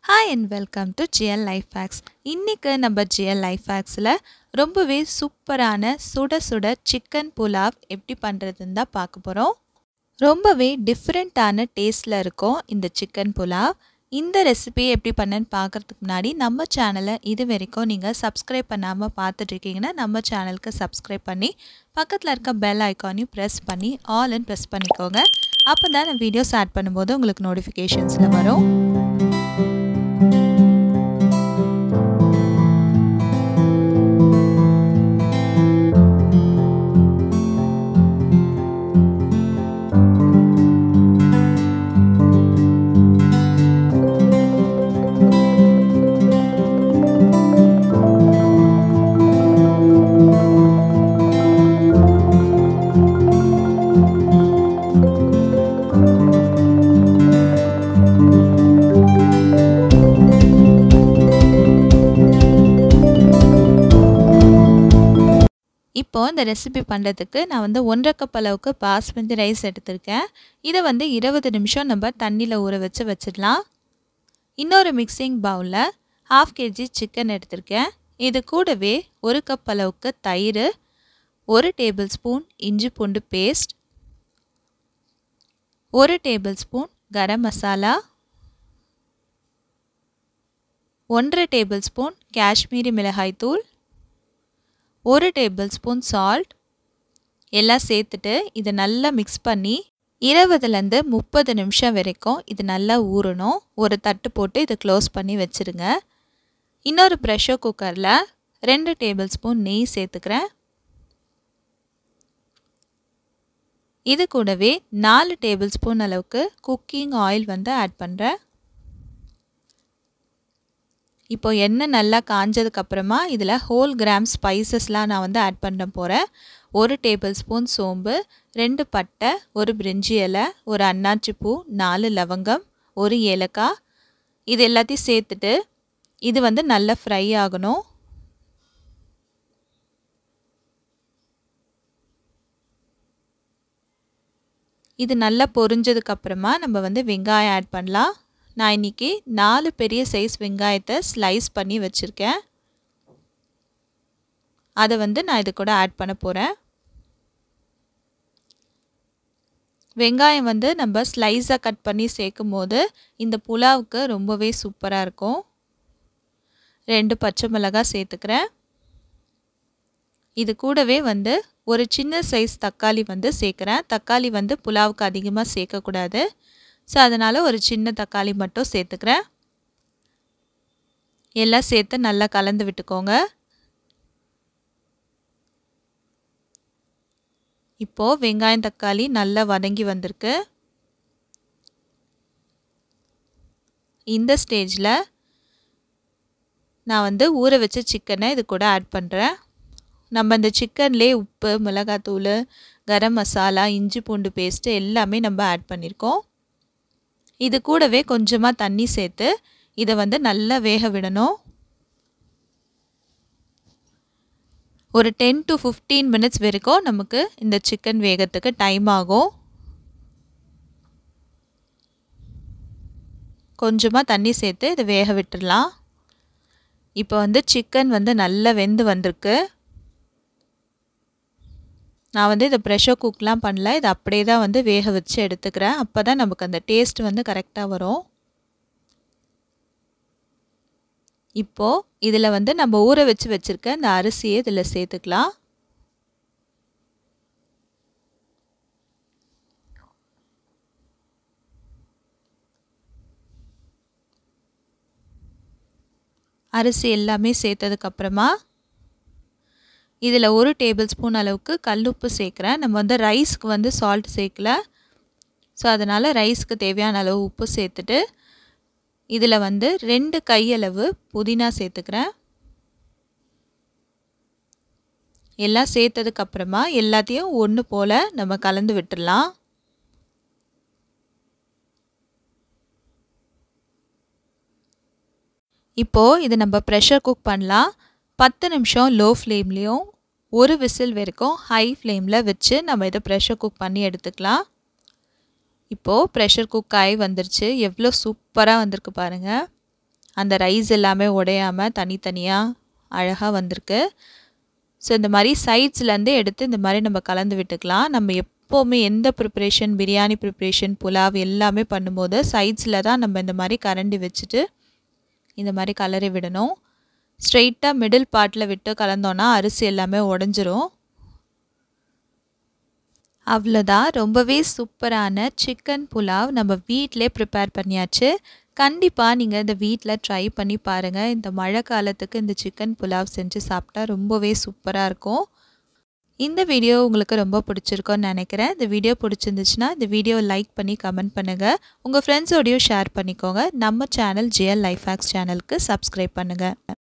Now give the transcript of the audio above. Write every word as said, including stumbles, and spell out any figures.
Hi and welcome to G L Life Hacks. இன்னைக்கு நம்ம G L Life Hacksல ரொம்பவே சூப்பரான சுட சுட சிக்கன் புலாவ் எப்படி பண்றதுன்னு தான் பார்க்க போறோம். ரொம்பவே டிஃபரெண்டான டேஸ்ட்ல இருக்கும் இந்த சிக்கன் புலாவ். இந்த ரெசிபி எப்படி பண்ணன்னு பார்க்கறதுக்கு முன்னாடி நம்ம சேனலை இது வரைக்கும் நீங்கள் சப்ஸ்கிரைப் பண்ணாமல் பார்த்துட்டு இருக்கீங்கன்னா நம்ம சேனலுக்கு சப்ஸ்கிரைப் பண்ணி பக்கத்தில் இருக்க பெல் ஐக்கானையும் ப்ரெஸ் பண்ணி ஆல்னு ப்ரெஸ் பண்ணிக்கோங்க. அப்போ தான் நான் வீடியோஸ் ஆட் பண்ணும்போது உங்களுக்கு நோட்டிஃபிகேஷன்ஸில் வரும். இப்போ இந்த ரெசிபி பண்ணுறதுக்கு நான் வந்து ஒன்றரை கப் அளவுக்கு பாஸ்மதி ரைஸ் எடுத்திருக்கேன். இதை வந்து இருபது நிமிஷம் நம்ம தண்ணியில் ஊற வச்சு வச்சிடலாம். இன்னொரு மிக்சிங் பவுலில் ஹாஃப் கேஜி சிக்கன் எடுத்திருக்கேன். இது கூடவே ஒரு கப் அளவுக்கு தயிர், ஒரு டேபிள் ஸ்பூன் இஞ்சி பூண்டு பேஸ்ட், ஒரு டேபிள் ஸ்பூன் கரம் மசாலா, ஒன்றரை டேபிள் ஸ்பூன் காஷ்மீரி மிளகாய் தூள், ஒரு டேபிள் ஸ்பூன் சால்ட் எல்லாம் சேர்த்துட்டு இதை நல்லா மிக்ஸ் பண்ணி இருபதுலேருந்து முப்பது நிமிஷம் வரைக்கும் இது நல்லா ஊறணும். ஒரு தட்டு போட்டு இதை க்ளோஸ் பண்ணி வச்சுருங்க. இன்னொரு ப்ரெஷர் குக்கரில் ரெண்டு டேபிள் ஸ்பூன் நெய் சேர்த்துக்கிறேன். இது கூடவே நாலு டேபிள் ஸ்பூன் அளவுக்கு குக்கிங் ஆயில் வந்து ஆட் பண்ணுறேன். இப்போ எண்ணெய் நல்லா காஞ்சதுக்கப்புறமா இதில் ஹோல் கிராம் ஸ்பைசஸ்லாம் நான் வந்து ஆட் பண்ண போகிறேன். ஒரு டேபிள் ஸ்பூன் சோம்பு, ரெண்டு பட்டை, ஒரு பிரிஞ்சி இலை, ஒரு அன்னாச்சி பூ, நாலு லவங்கம், ஒரு ஏலக்காய், இது எல்லாத்தையும் சேர்த்துட்டு இது வந்து நல்லா ஃப்ரை ஆகணும். இது நல்லா பொரிஞ்சதுக்கப்புறமா நம்ம வந்து வெங்காயம் ஆட் பண்ணலாம். நான் இன்றைக்கி நாலு பெரிய சைஸ் வெங்காயத்தை ஸ்லைஸ் பண்ணி வச்சுருக்கேன். அதை வந்து நான் இது கூட ஆட் பண்ண போகிறேன். வெங்காயம் வந்து நம்ம ஸ்லைஸாக கட் பண்ணி சேர்க்கும் போது இந்த புலாவுக்கு ரொம்பவே சூப்பராக இருக்கும். ரெண்டு பச்சை மிளகாய் சேர்த்துக்கிறேன். இது கூடவே வந்து ஒரு சின்ன சைஸ் தக்காளி வந்து சேர்க்குறேன். தக்காளி வந்து புலாவுக்கு அதிகமாக சேர்க்கக்கூடாது. ஸோ அதனால் ஒரு சின்ன தக்காளி மட்டும் சேர்த்துக்கிறேன். எல்லாம் சேர்த்து நல்லா கலந்து விட்டுக்கோங்க. இப்போது வெங்காயம் தக்காளி நல்லா வதங்கி வந்திருக்கு. இந்த ஸ்டேஜில் நான் வந்து ஊற வச்ச சிக்கனை இது கூட ஆட் பண்ணுறேன். நம்ம இந்த சிக்கன்லேயே உப்பு, மிளகாத்தூள், கரம் மசாலா, இஞ்சி பூண்டு பேஸ்ட்டு எல்லாமே நம்ம ஆட் பண்ணியிருக்கோம். இது கூடவே கொஞ்சமாக தண்ணி சேர்த்து இதை வந்து நல்லா வேக விடணும். ஒரு டென் டு ஃபிஃப்டீன் மினிட்ஸ் வரைக்கும் நமக்கு இந்த சிக்கன் வேகத்துக்கு டைம் ஆகும். கொஞ்சமாக தண்ணி சேர்த்து இதை வேக விட்டுடலாம். இப்போ வந்து சிக்கன் வந்து நல்லா வெந்து வந்திருக்கு. நான் வந்து இதை ப்ரெஷர் குக்லாம் பண்ணல, இதை அப்படியே தான் வந்து வேக வச்சு எடுத்துக்கிறேன். அப்போ தான் நமக்கு அந்த டேஸ்ட் வந்து கரெக்டாக வரும். இப்போது இதில் வந்து நம்ம ஊற வச்சு வச்சுருக்க இந்த அரிசியை இதில் சேர்த்துக்கலாம். அரிசி எல்லாமே சேர்த்ததுக்கப்புறமா இதில் ஒரு டேபிள் ஸ்பூன் அளவுக்கு கல்லுப்பு சேர்க்குறேன். நம்ம வந்து ரைஸ்க்கு வந்து சால்ட் சேர்க்கல. ஸோ அதனால் ரைஸ்க்கு தேவையான அளவு உப்பு சேர்த்துட்டு இதில் வந்து ரெண்டு கையளவு புதினா சேர்த்துக்கிறேன். எல்லாம் சேர்த்ததுக்கப்புறமா எல்லாத்தையும் ஒன்று போல் நம்ம கலந்து விட்டுடலாம். இப்போது இது நம்ம ப்ரெஷர் குக் பண்ணலாம். பத்து நிமிஷம் லோ ஃப்ளேம்லேயும் ஒரு விசில் வரைக்கும் ஹை ஃப்ளேமில் வச்சு நம்ம இதை ப்ரெஷர் குக் பண்ணி எடுத்துக்கலாம். இப்போது ப்ரெஷர் குக் ஆகி வந்துருச்சு. எவ்வளோ சூப்பராக வந்திருக்கு பாருங்கள். அந்த ரைஸ் எல்லாமே உடையாமல் தனித்தனியாக அழகாக வந்திருக்கு. ஸோ இந்த மாதிரி சைட்ஸ்லேருந்து எடுத்து இந்த மாதிரி நம்ம கலந்து விட்டுக்கலாம். நம்ம எப்போவுமே எந்த ப்ரிப்ரேஷன், பிரியாணி ப்ரிப்ரேஷன், புலாவ் எல்லாமே பண்ணும்போது சைட்ஸில் தான் நம்ம இந்த மாதிரி கரண்டி வச்சுட்டு இந்த மாதிரி கலரி விடணும். ஸ்ட்ரெயிட்டாக மிடில் பார்ட்டில் விட்டு கலந்தோன்னா அரிசி எல்லாமே உடஞ்சிரும். அவ்வளோதான், ரொம்பவே சூப்பரான சிக்கன் புலாவ் நம்ம வீட்டிலே ப்ரிப்பேர் பண்ணியாச்சு. கண்டிப்பாக நீங்கள் இந்த வீட்டில் ட்ரை பண்ணி பாருங்கள். இந்த மழை காலத்துக்கு இந்த சிக்கன் புலாவ் செஞ்சு சாப்பிட்டா ரொம்பவே சூப்பராக இருக்கும். இந்த வீடியோ உங்களுக்கு ரொம்ப பிடிச்சிருக்கும்னு நினைக்கிறேன். இந்த வீடியோ பிடிச்சிருந்துச்சுன்னா இந்த வீடியோ லைக் பண்ணி கமெண்ட் பண்ணுங்கள். உங்கள் ஃப்ரெண்ட்ஸோடையும் ஷேர் பண்ணிக்கோங்க. நம்ம சேனல் ஜிஎல் லைஃப் ஹேக்ஸ் சேனலுக்கு சப்ஸ்கிரைப் பண்ணுங்கள்.